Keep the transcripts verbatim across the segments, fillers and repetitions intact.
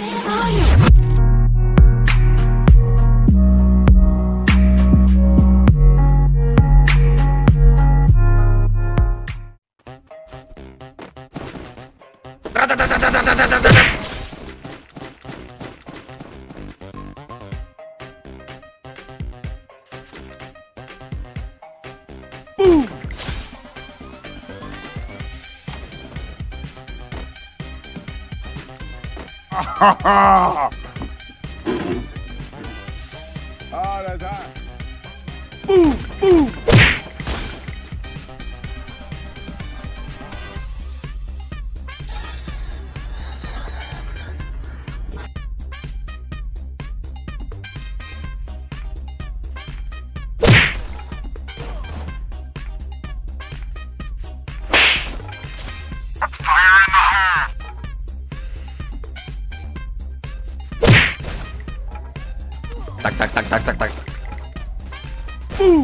Boom! Ah, that's hot. Boom! Boom! Tak tak tak tak tak tak. Boom.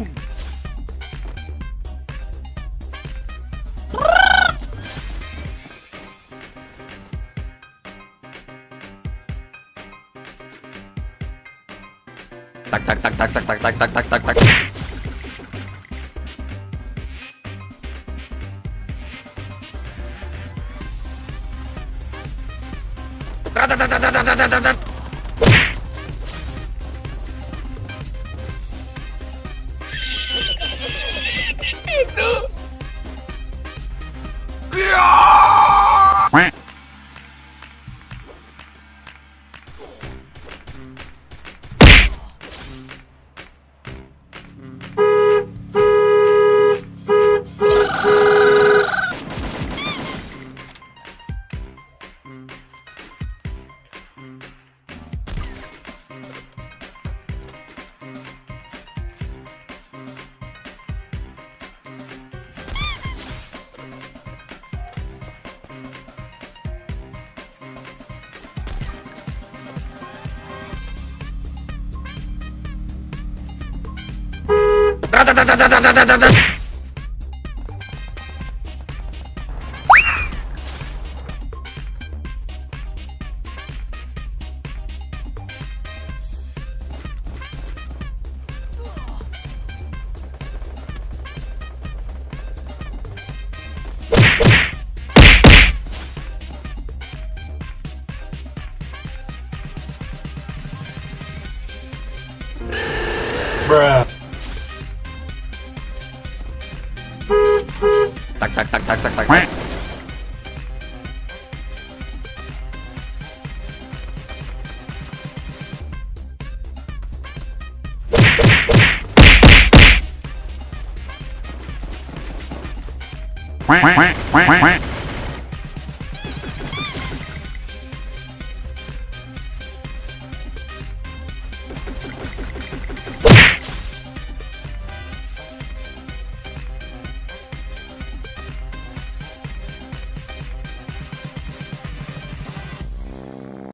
Tak tak tak tak tak tak tak tak tak tak tak. Bruh. Tak tak tak tak tak tak. Quack quack quack quack.